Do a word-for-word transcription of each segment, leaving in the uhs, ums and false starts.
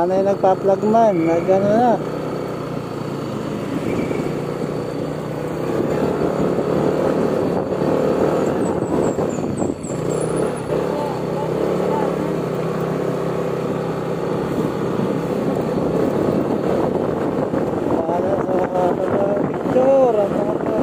Sana yung nagpa-plug man, nag ano na. Para sa pag-picture, ang mga to.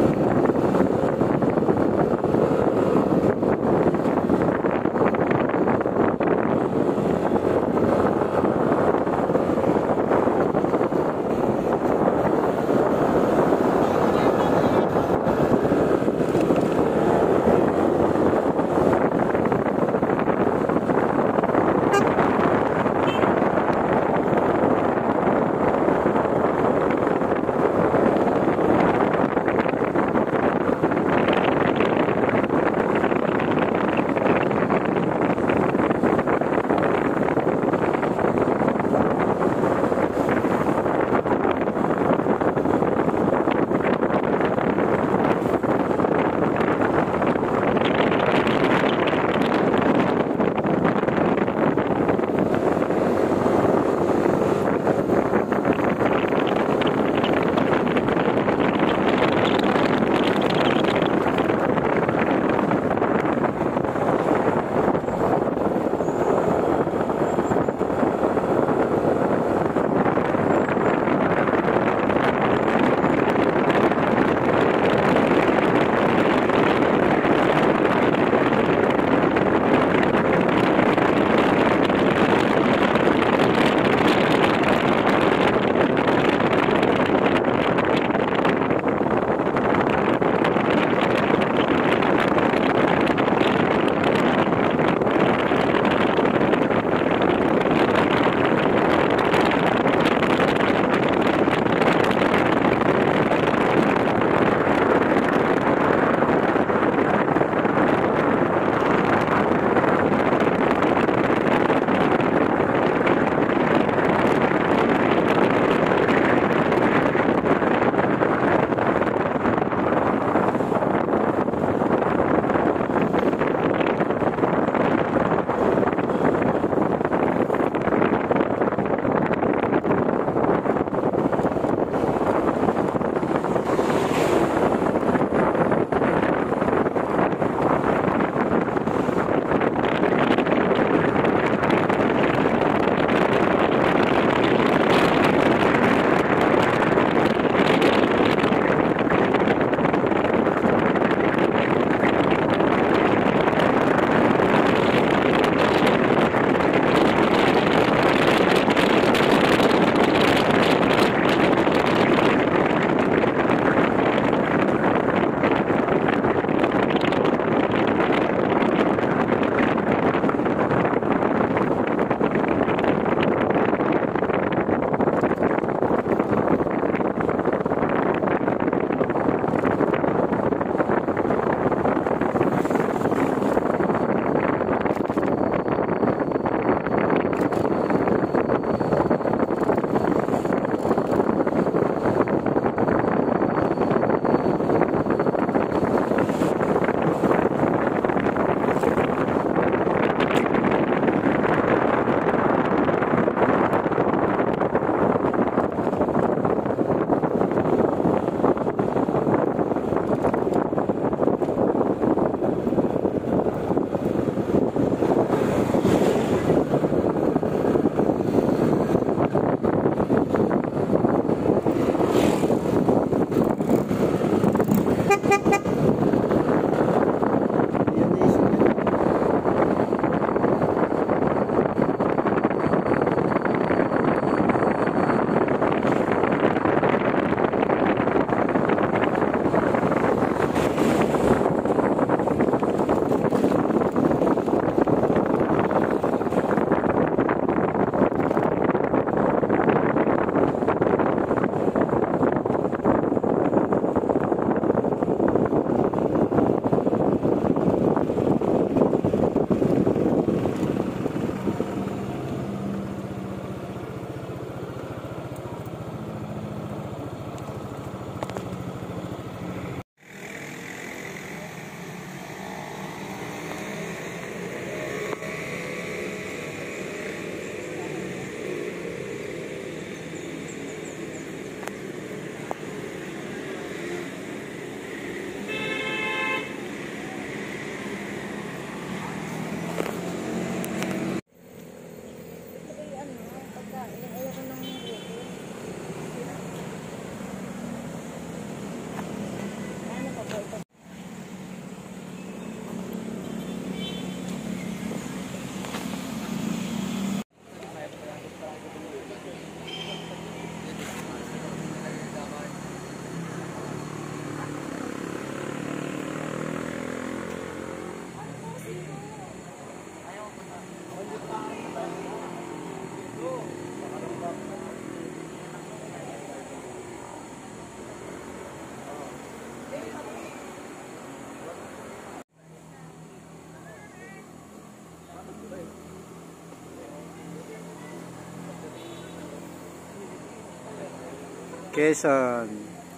Quezon.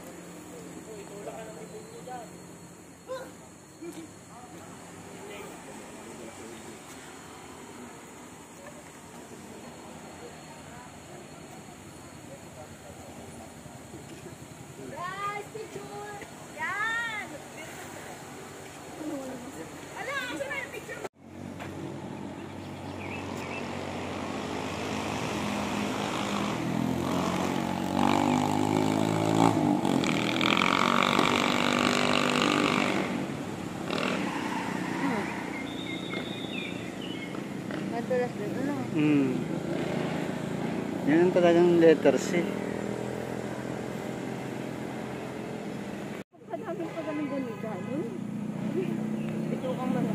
Guys, picture! Yan! Ala, asa na yung picture? Madalas din, ano? Hmm. Yan ang talagang letter C. Kadami pa kami ganito. Ito kang mga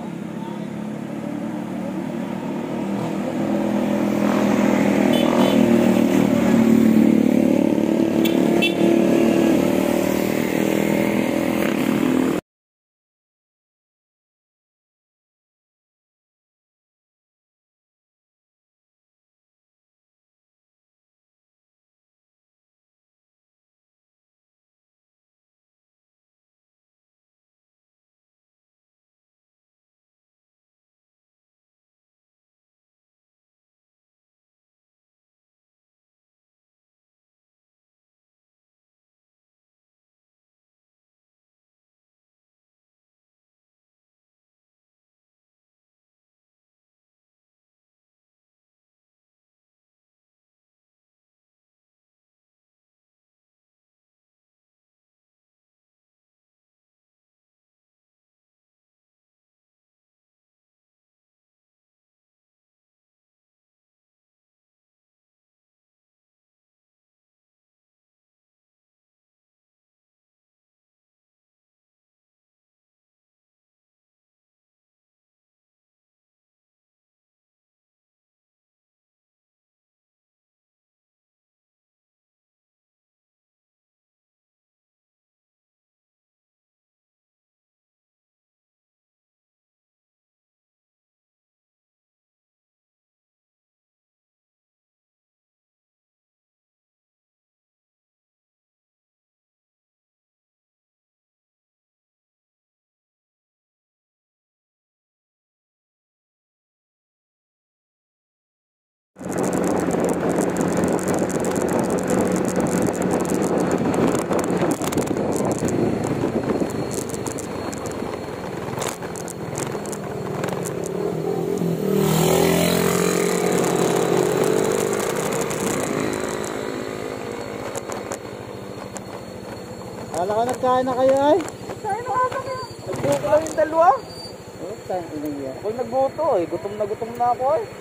Kala ka nagkain na kayo ay? Saan na kami? Nagbuto lang yung dalawa. Oh, saan inang Ako'y nagbuto eh. Gutom na gutom na ako eh.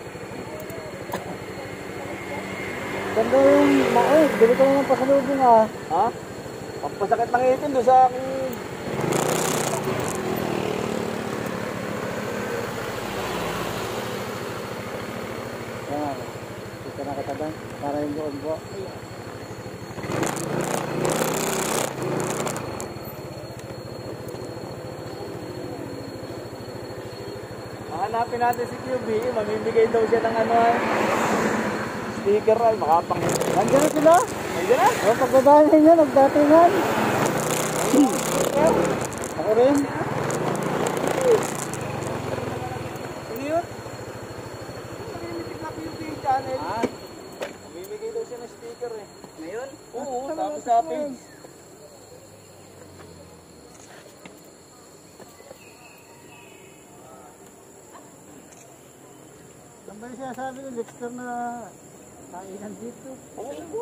Ganda yung maoy, bili ko naman pasalubong ah. Ha? Pampasakit ng itin doon sa aking... Yan, dito na kataban, para yung buo-buo. Hanapin natin si Q B. Mamimigay daw siya ng ano ay... sticker ay makapang... Nandiyan na sila? Nandiyan na? O, pagdadaan ninyo, nagdatingan. Ako rin. Ano yun? Mamimigay na Q B channel. Ha? Mamimigay daw siya ng sticker eh. Ngayon? Oo, tapos sa page. Saan ba yung sinasabi ng Dexter na kainan dito? Oo.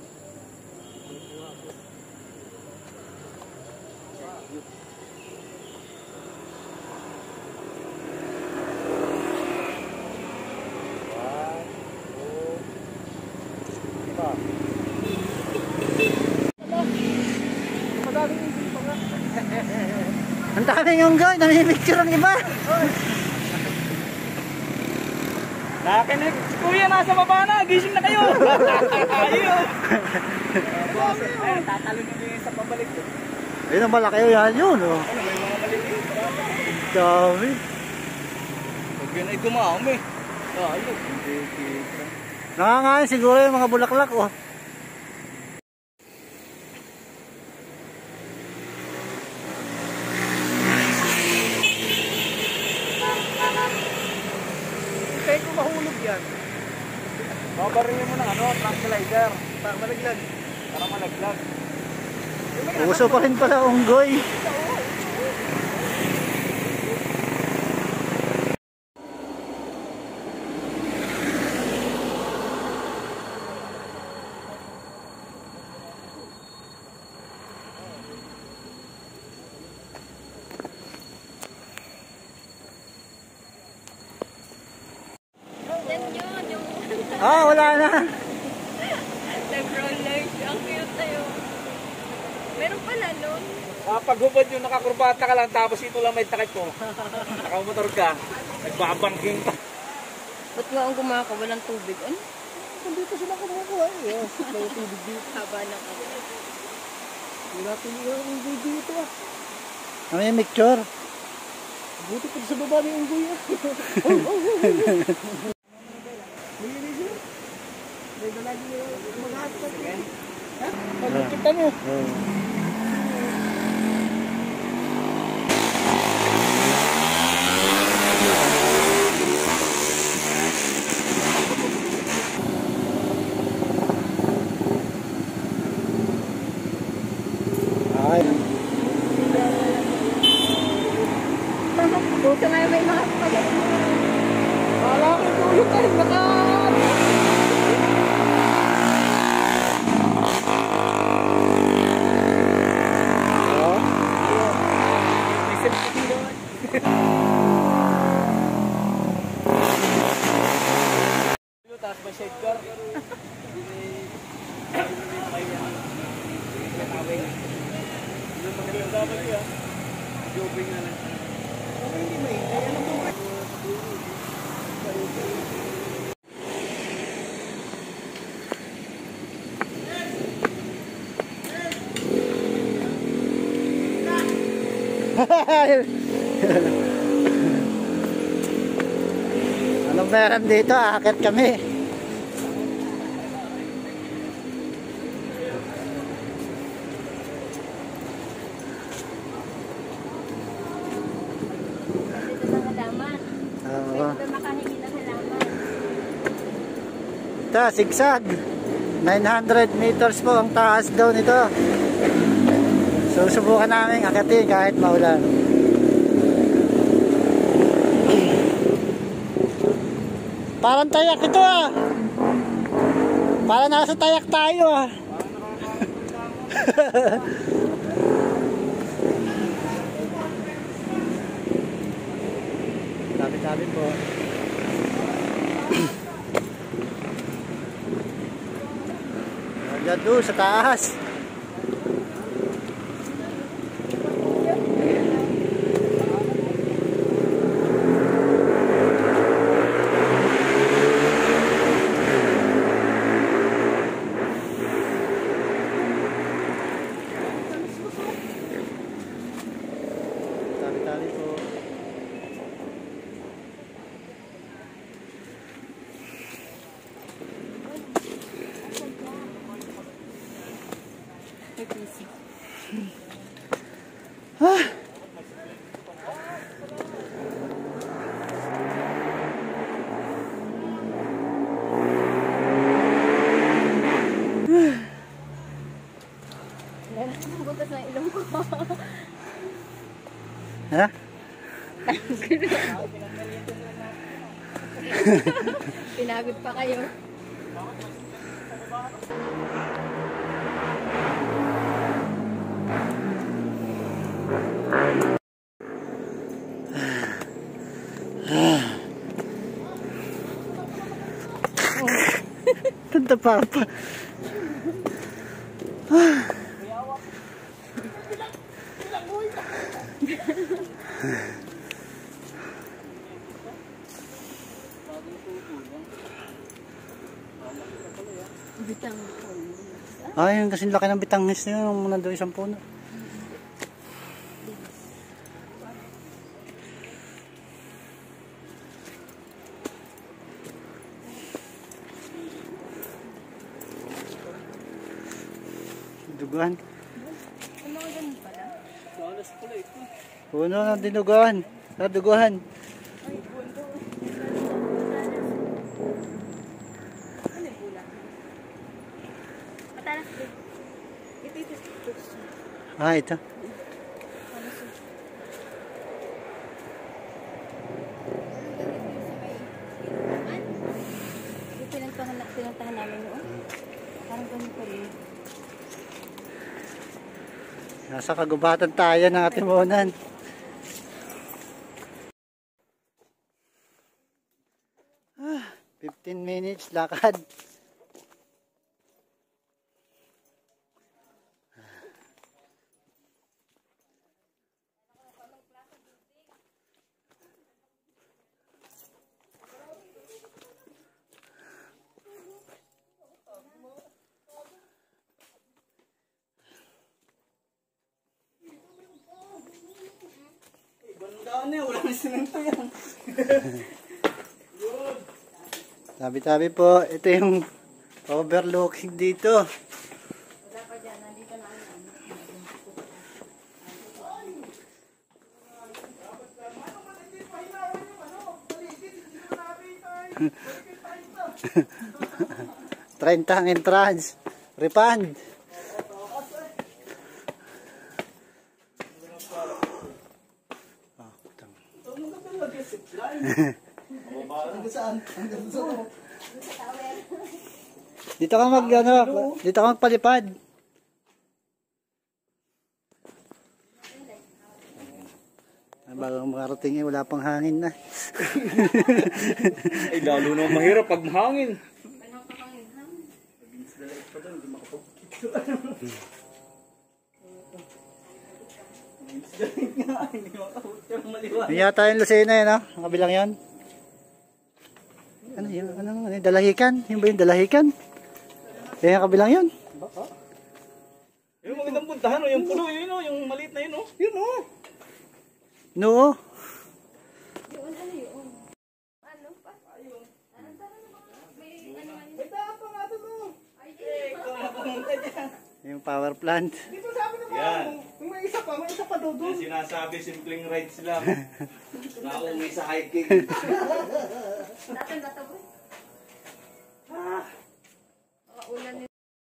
Ang daming yung guy, namimicture ang iba. Nakinig, si Kuya nasa baba na, gising na kayo. Ayun. Ayun, tatalon na din sa pabalik. Ayun ang malaki yan yun. Oh. Ano, may mga maliit. Dami. Huwag yun ay dumami. Ayun. Nangangain siguro yung mga bulaklak. Oh. barilin mo ng ano, tranquilizer. Para malaglag. Para malaglag. Uso pa rin pala unggoy. Ah, wala na. Nag-rollers. Ang cute na yun. Meron pala nun. Ah, paghubad yung nakakurbata ka lang tapos ito lang may takip ko. Nakamotor ka. Nagbabangking ka. Ba't nga ang gumaka? Walang tubig. Ano? Dito sila kumukuha eh. May tubig dito. Haba na ka. Wala pili yung unggoy dito ah. Ano yung mixture? Buti pa sa baba ni unggoy ah. Oh, oh, oh. May dalagi yung mag-hapon. Ha? Pag-kita nyo. Ay. Buto nga may mga pagkakas. Wala kang tulog kahit nakat. Tapos may sidecar. Jobing na lang. Hindi may kaya na po. Anong meron dito? Akit kami. Dito sa halaman. Oo. Dito makahingi ng halaman. Ito, sigsag. nine hundred meters po ang taas daw nito. So, subukan namin akitin kahit maulan. Parang tayak ito ah. Parang nasa tayak tayo ah. Tabi-tabi po. Diyan doon sa taas. Tabi-tabi po. Ah. Butas na ilong ko. Ha? Pinagod pa kayo. Tanda pa pa. Bitang. Ay, yung kasing laki ng bitangis na yun. Nung nandun isang puno. Duguan. Ang mga ganun pala. Dalas pala ito. Puno na dinuguan. Naduguan. Ay, buwan ko. Ano yung Ah, ito. Yung pinuntahan, pinuntahan namin noon. Parang ganun pa rin. Nasa kagubatan tayo ng Atimunan. Ah, fifteen minutes lakad. Bandaan eh, wala na simento yan. Tabi-tabi po, ito yung overlooking dito. Wala pa dyan, nandito na ano. thirty ang entrance. Refund. Dito ka mag ano, dito ka magpalipad. Bago makarating eh, wala pang hangin na. Ay, lalo na mahirap pag mahangin. May yata yung Lucena yun, no? Ang kabilang yun. Ano yun? Ano, ano yun? Dalahican? Yung ba yung dalahican? Yan yung kabilang yun. Yung magandang puntahan, o, yung pulo, yun o, yung maliit na yun o. Yun o. No. Yun, ano yun? Ano pa? Ayun. Ano sa may ano ano? May daan pa nga doon o. Ay, kung makamunta dyan. Yung power plant. Dito sabi naman, yan. Kung may isa pa, may isa pa doon. Yung sinasabi, simpleng rides lang. Nauwi sa hiking. Dating datapos. Ah. Ulan ni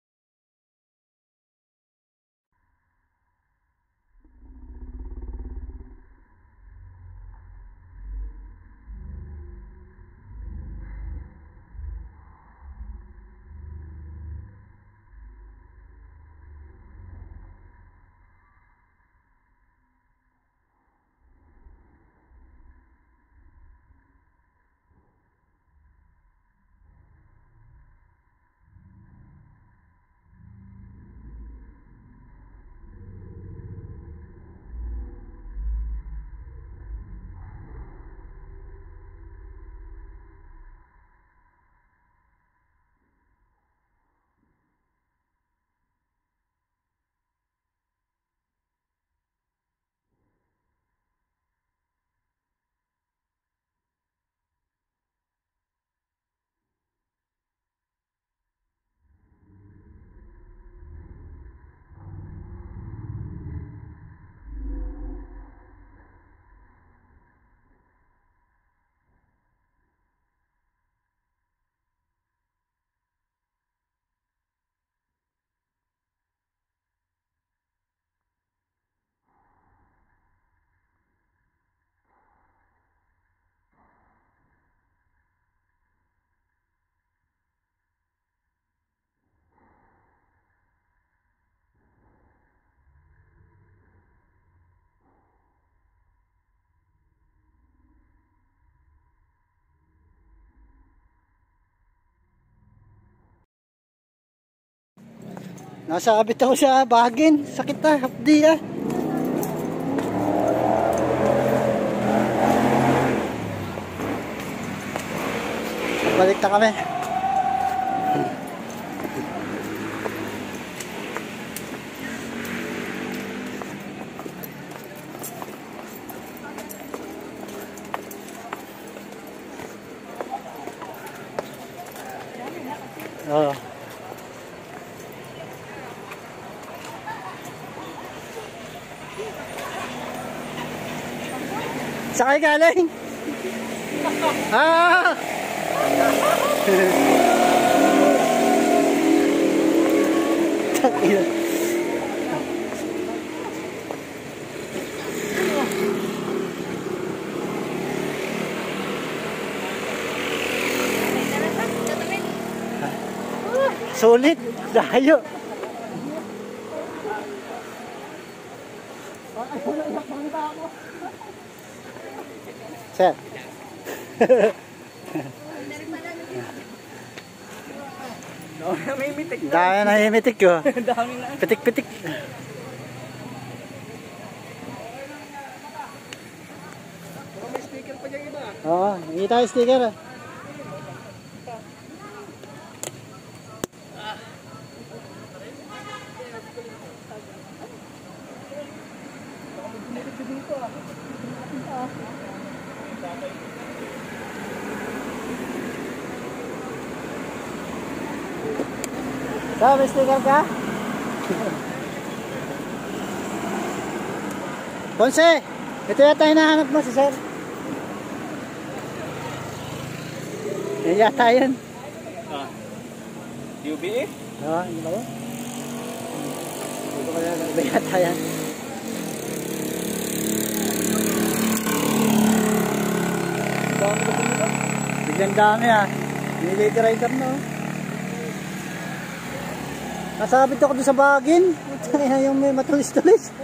Nasa abit ako sa bagin. Sakit na, hapdi ah. Balik na kami. Oo. Oh. Sakay galing. Ah! Takina. sulit. Dayo. Sir. May mitik na. Dami na himitik ko. Dami na. Pitik-pitik. May sticker pa dyan iba. Oo, hindi tayo sticker. Sir, may sticker ka? Ponce, ito yata hinahanap mo si Sir. Yan yata yun. Ah. U B A? Oo, hindi ba yun? Hindi ko kaya ba yata yan. Dami na dito. Biglang dami ah. Nilady rider na oh. Nasabit ako doon sa bagin. Yung may matulis-tulis.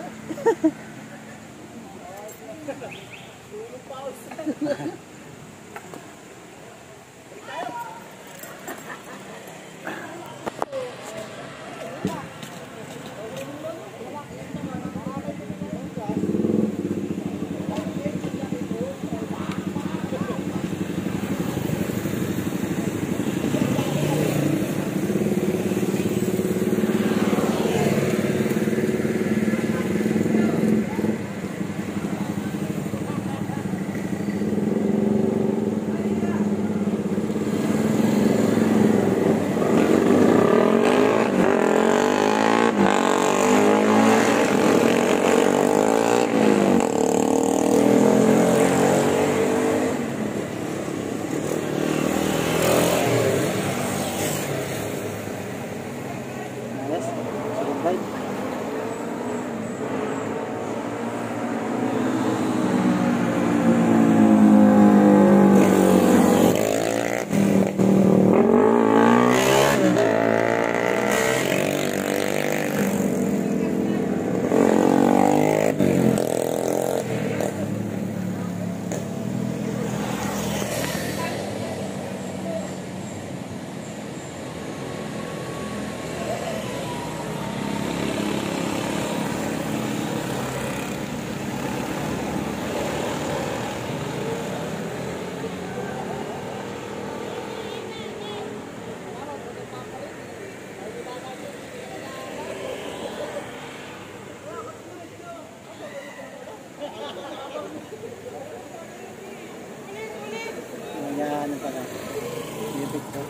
Ayan, ano pala. Bibig ko.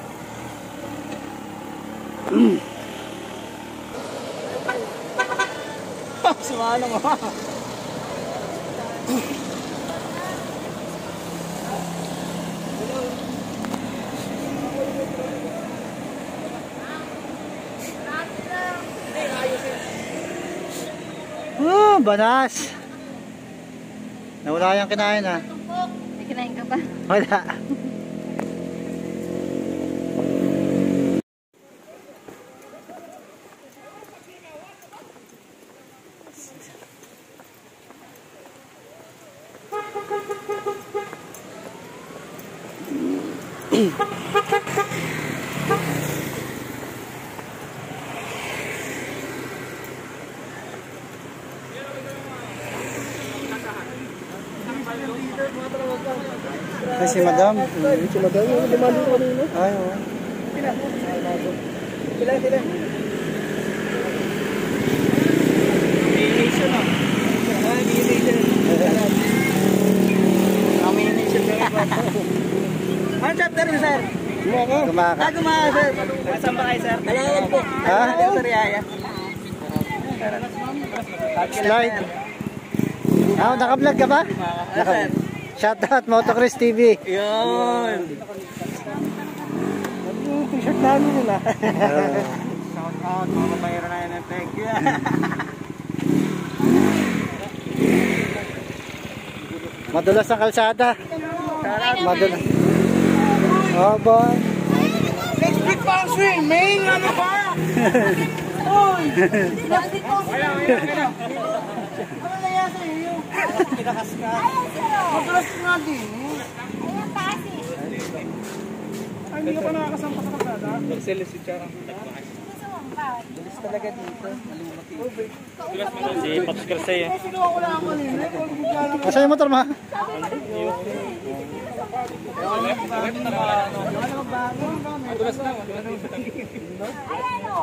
Sumano mo. Oh, banas. Nawala yung kinain ah. May kinain ka pa? Wala. Ay, si Madam. Si Madam yung demanding ko kanina. Ay, oo. Sila. Sila, sila. Amination ah. Amination. Amination ka ba? Ano chapter mo, sir? Kumaka. Ah, kumaka, sir. Saan ba kayo, sir? Kalawan po. Ha? Sir Yaya. Slide. Ah, naka-vlog ka ba? Naka Shoutout Motocross T V. Yun. Yung t-shirt namin nila. Shoutout, mga mabayara na yan. Thank you. Madulas ang kalsada. Madulas. Oh boy. Next week pang swimming? Ano ba? Uy! Ano na yan sa iyo? Kinakas ka. Matulas nga din. Ayan, kasi. Ay, hindi ka pa nakakasampa sa kasada? Nagselis si Chara. Gusto mo ba? Bilis talaga dito. Malimaki. Si Pops Kersey eh. Sigaw ko lang ako nila. Kung bigla lang. Masa yung motor ma? Ayan o.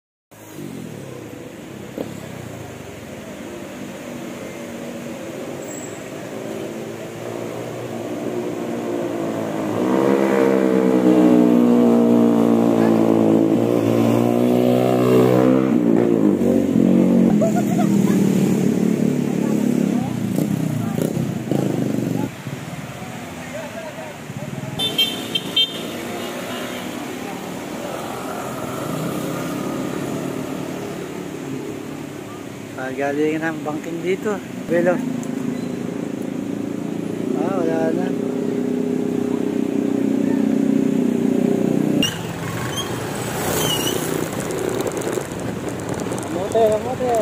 Galing ng bangking dito. Belo. Ah, wala na. Mote, mote.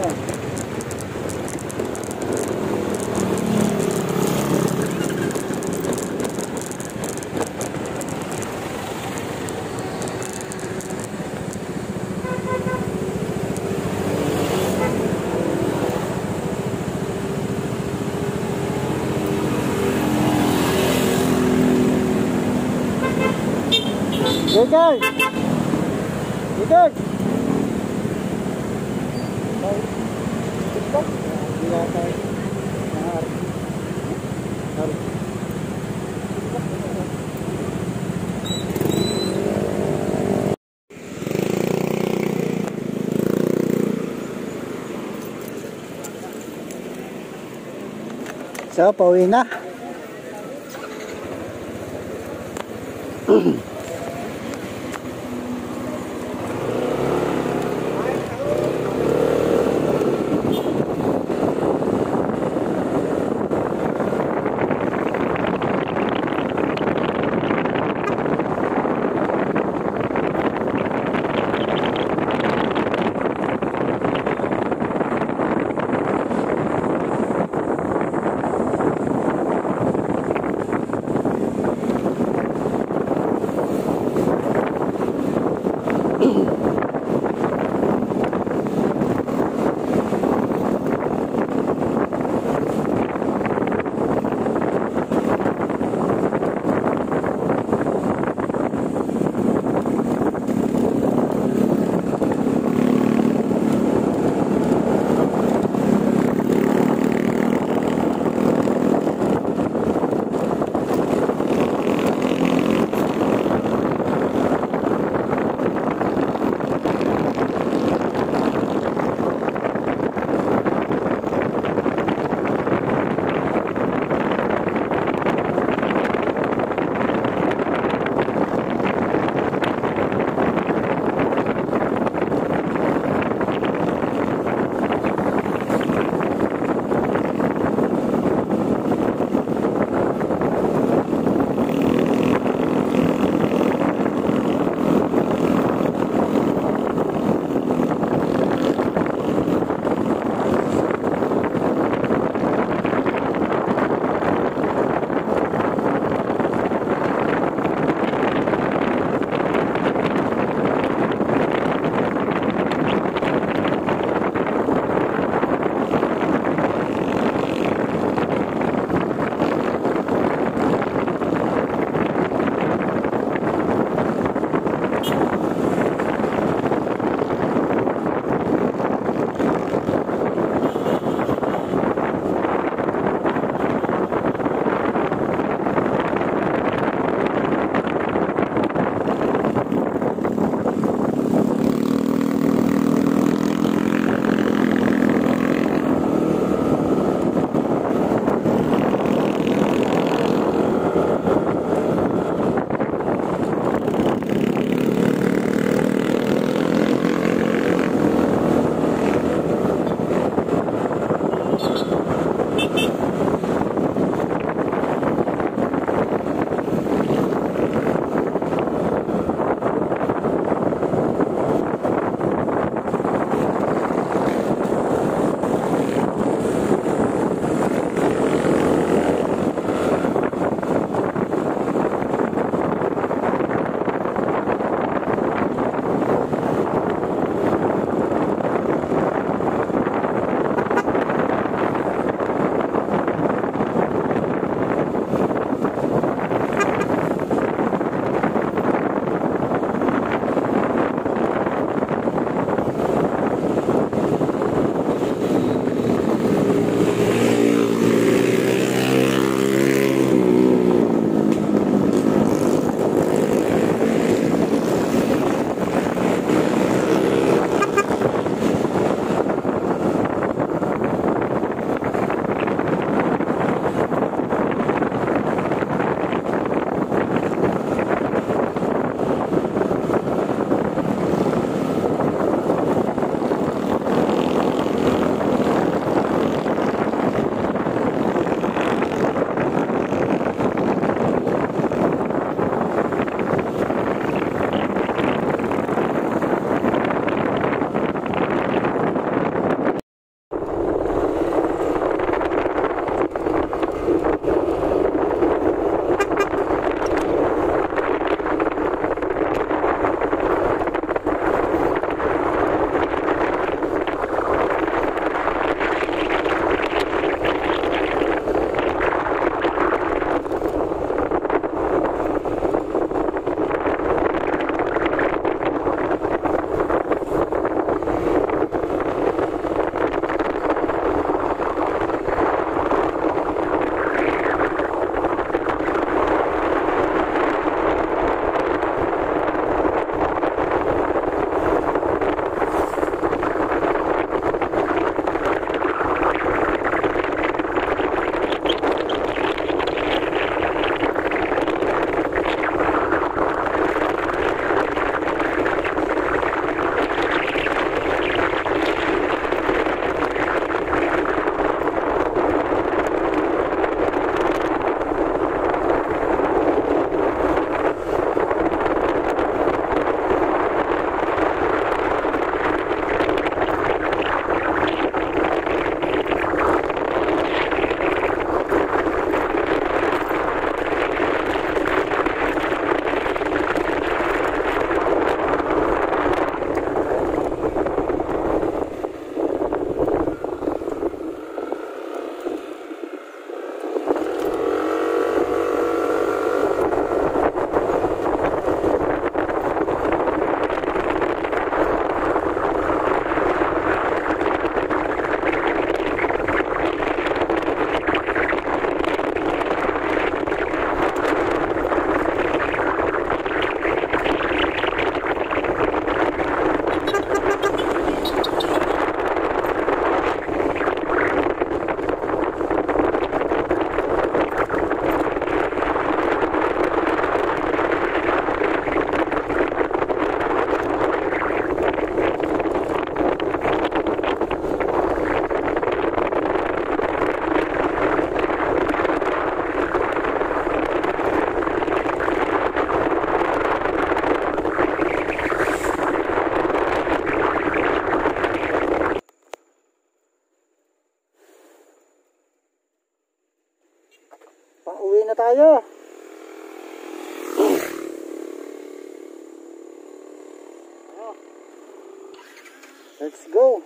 Dikag! Dikag! TikTok? Hindi yata eh. Nahar. Har. So, pauwi na. Uuwi na tayo. Let's go.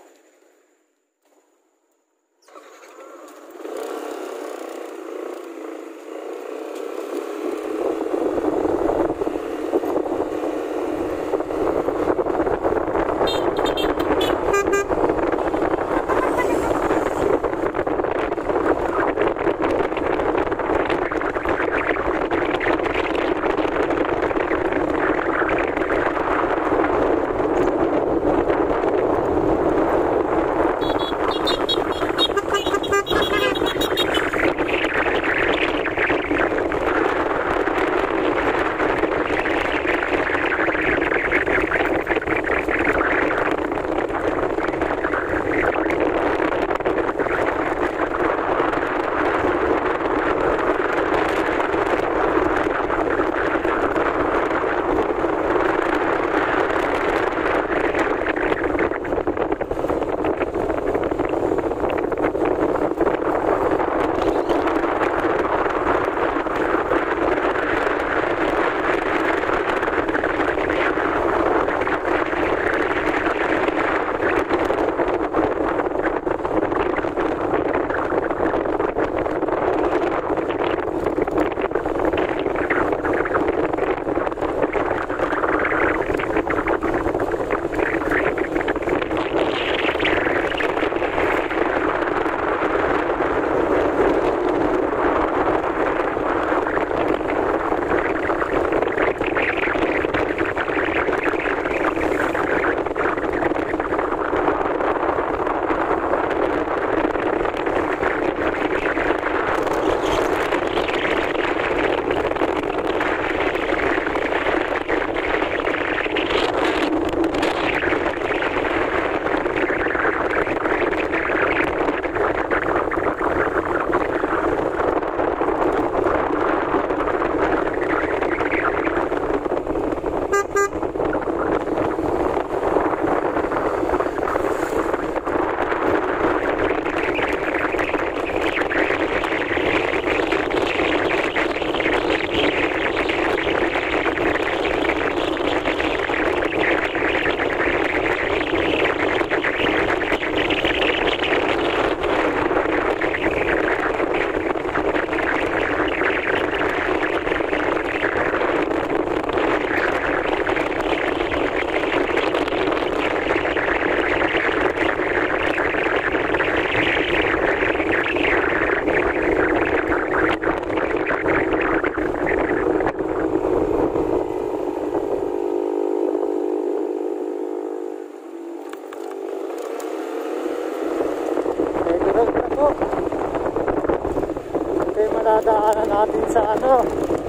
Dadaanan natin sa ano,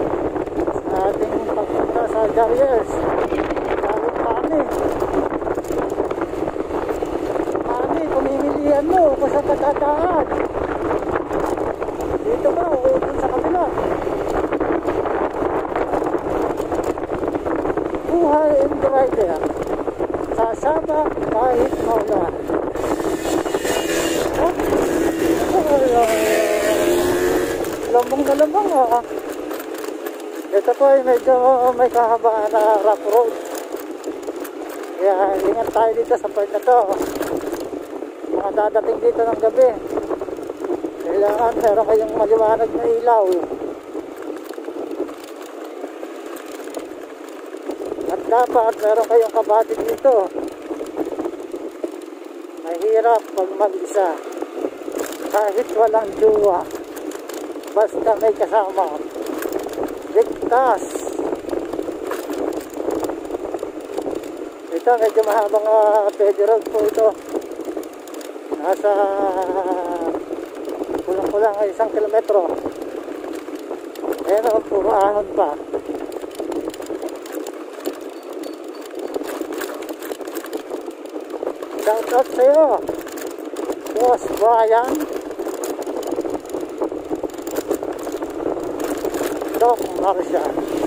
sa ating pagpunta sa Garriers. Galing Pani. Pani, pumimilihan mo kung saan ka dadaan. Dito ba o dun sa kabila? Buhay and rider. Sasama kahit maulan. Oh, oh, oh. Lambong na lambong ah. Ito po ay medyo may kahabaan na rough road. Kaya ingat tayo dito sa part na to. Mga dadating dito ng gabi, kailangan meron kayong maliwanag na ilaw. At dapat meron kayong kabady dito. Mahirap pag mag-isa kahit walang jowa. Basta may kasama, ligtas. Ito medyo mahabang uh, pwede road po ito. Nasa kulang-kulang ay isang kilometro. Pero puro ahon pa. Shout out sa'yo, Boss Brian, Doc Marsha,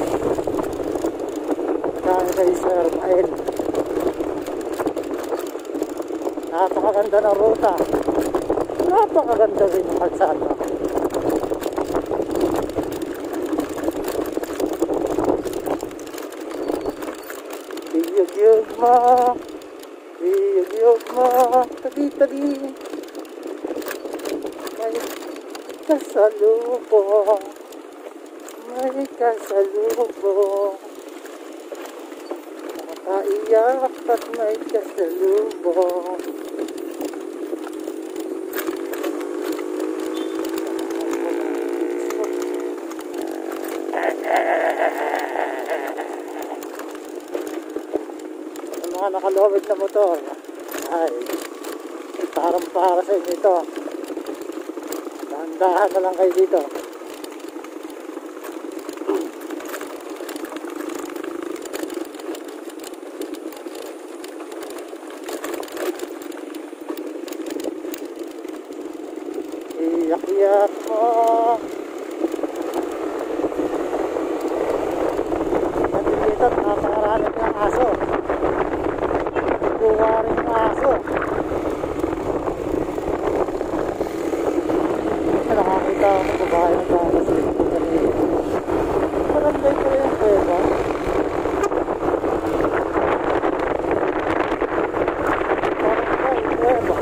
kaya kay Sir Mael. Napakaganda ng ruta, napakaganda rin ng kalsada. Iyog-yog mo, iyog-yog mo, tabi-tabi. May kasalubong, may kasalubong. Nakaiyak at may kasalubong. Mga nakalawid na motor ay parang para sa inyo ito. Dahan-dahan na lang kayo dito. Iyak-iyak mo, nandito at nakakaralit ng aso. Buwa rin ng aso. Nakakita ako ng babae ng dalas dito kanina. Barangay ko yung pweba. Barangay pweba.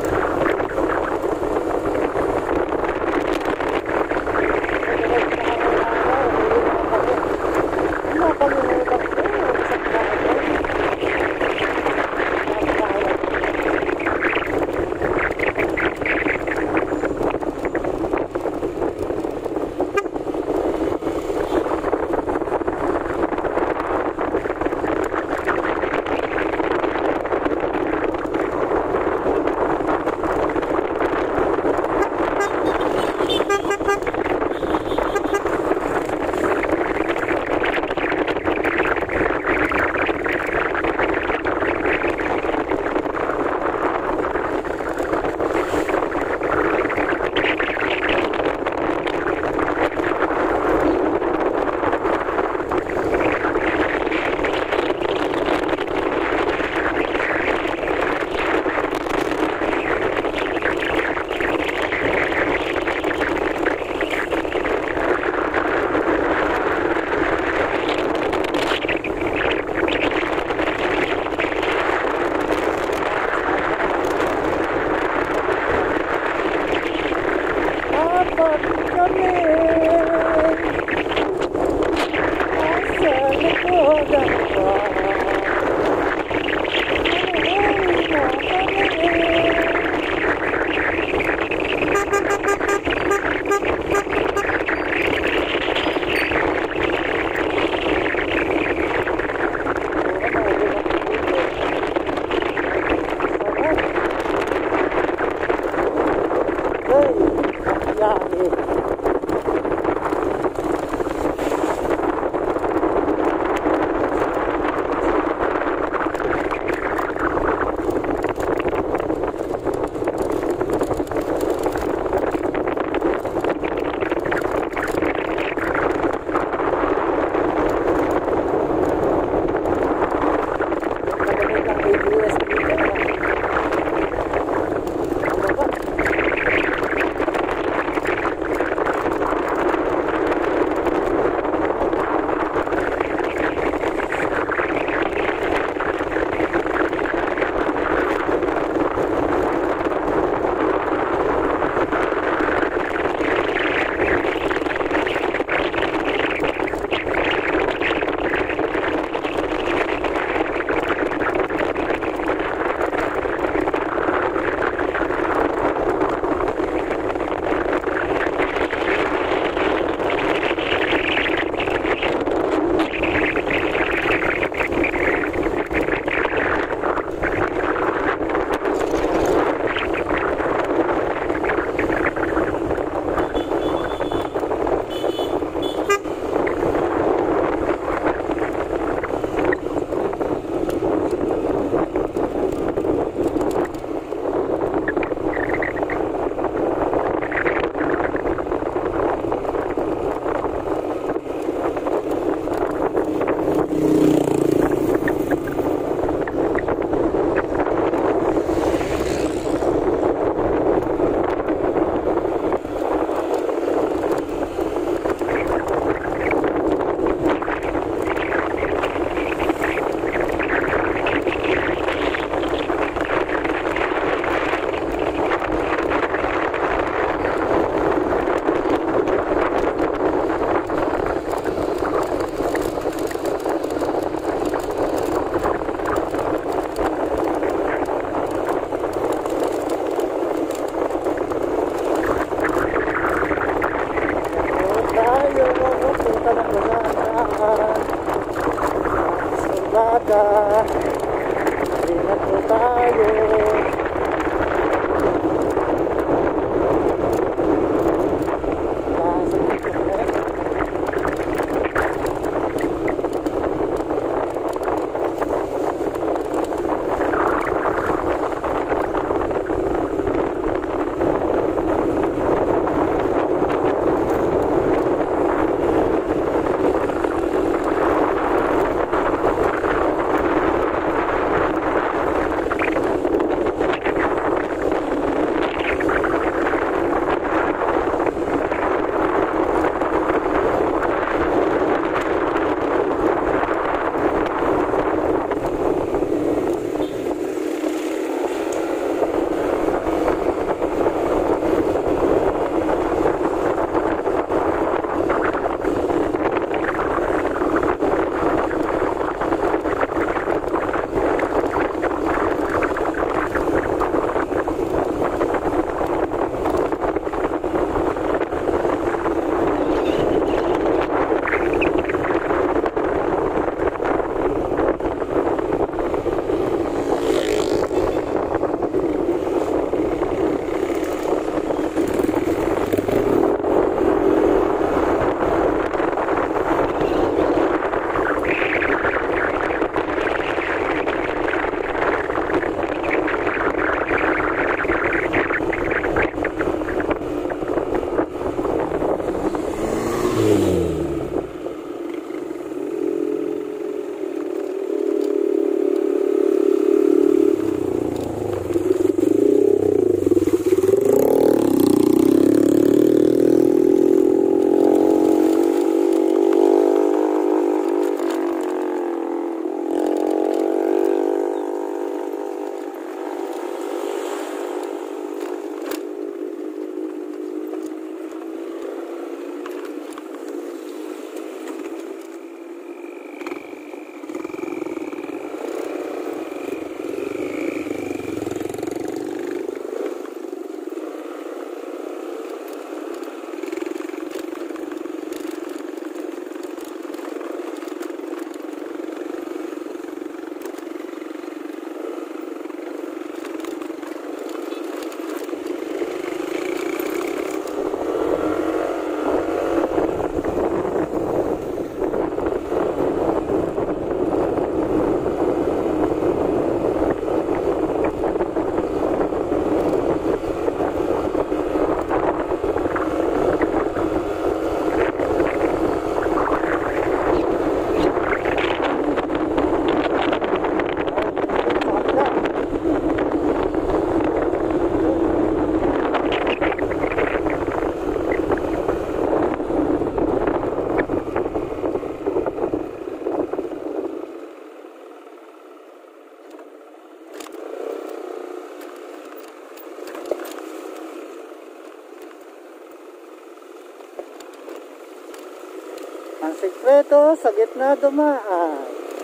Ang sikreto sa gitna dumaan.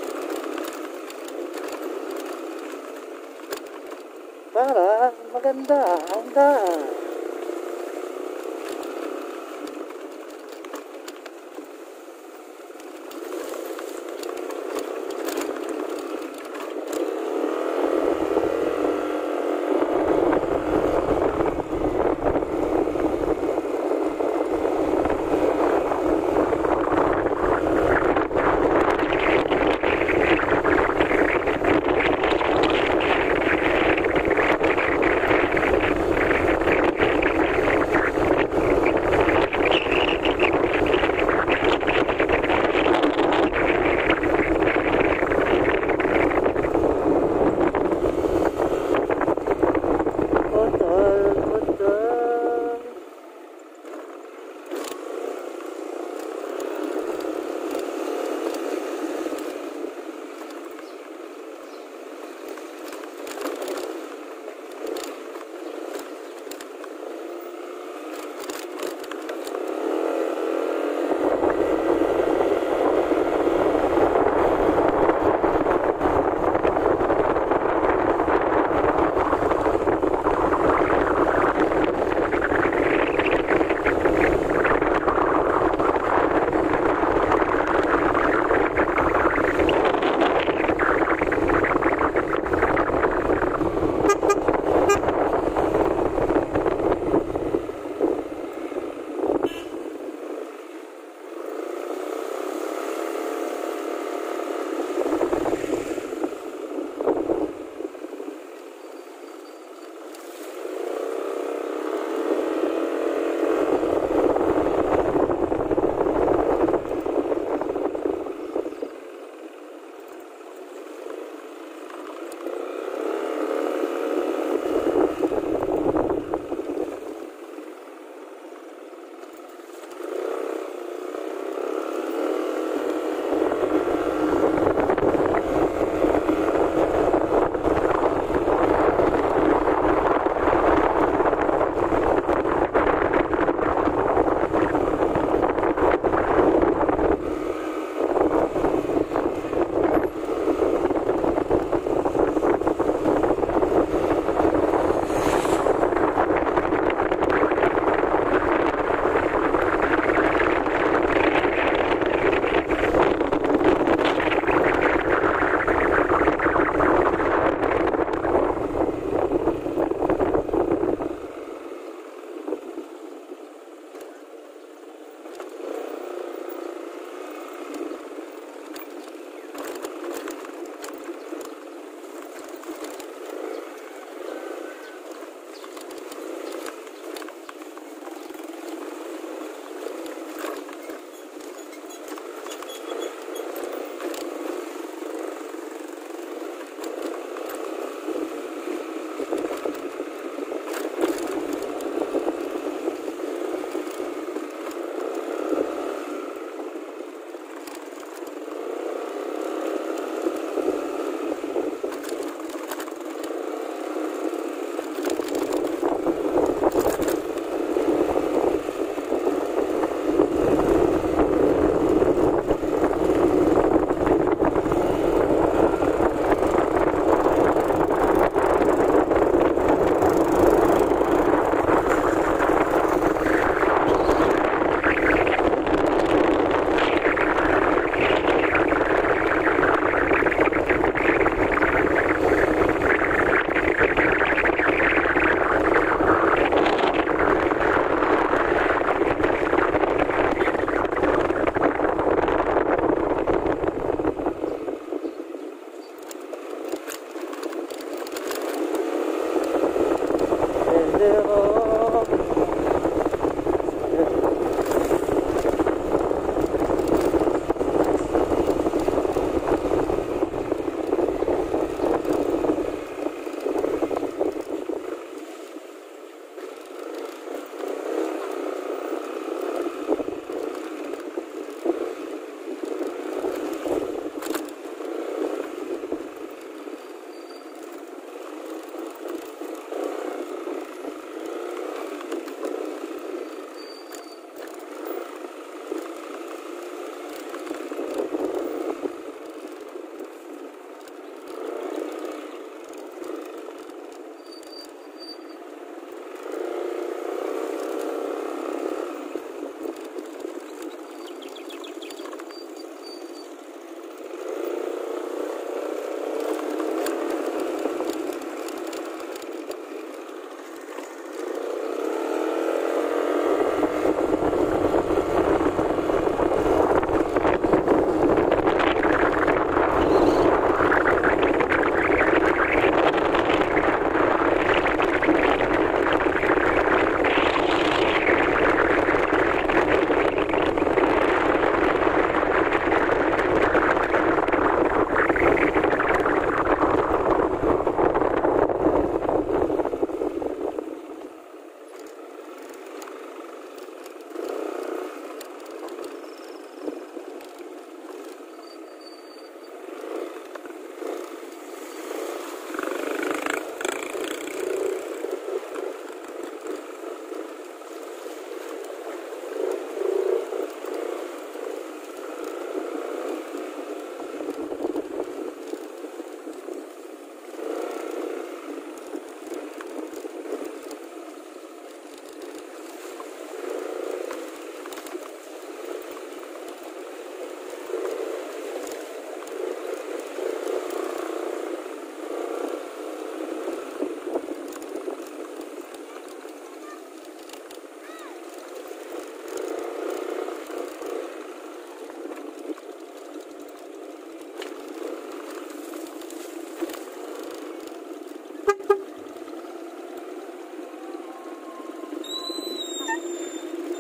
Para maganda ang daan.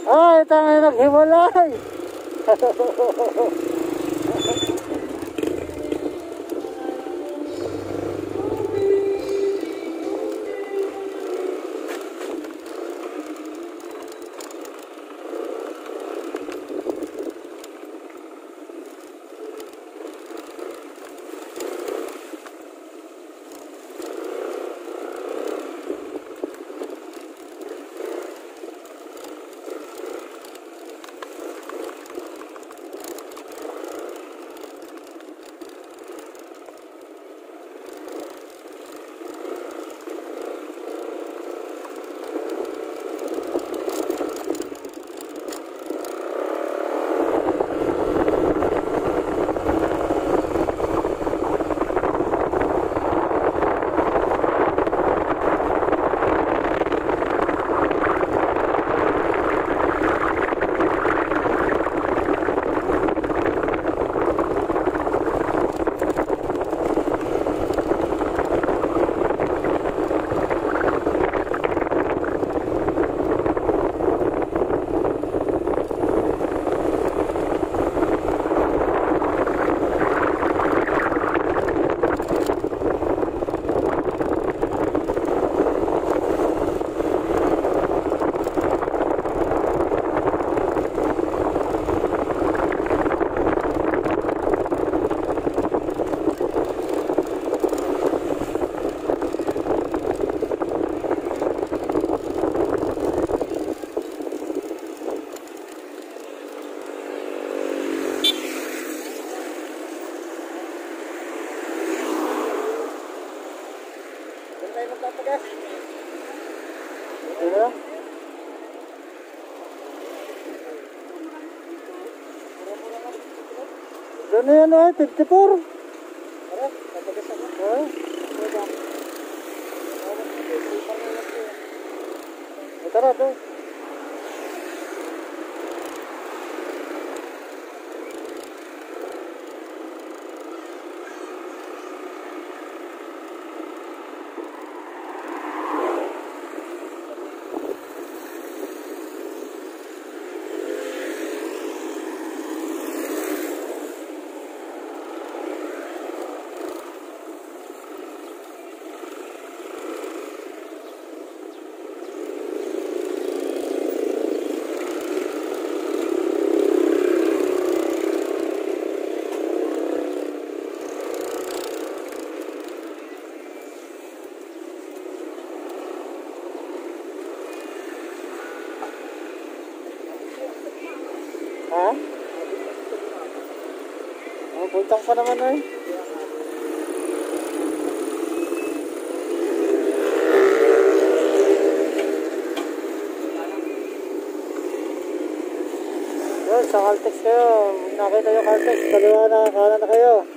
Ay, tangay naghiwalay. Doon na yan ay, fifty-four. Tara, natagas ako. Ha? Tara, doon. Ha? Oh, puntang pa naman eh. Yun, sa Caltex kayo. Nakita yung Caltex. Kaliwa na, kanan na kayo.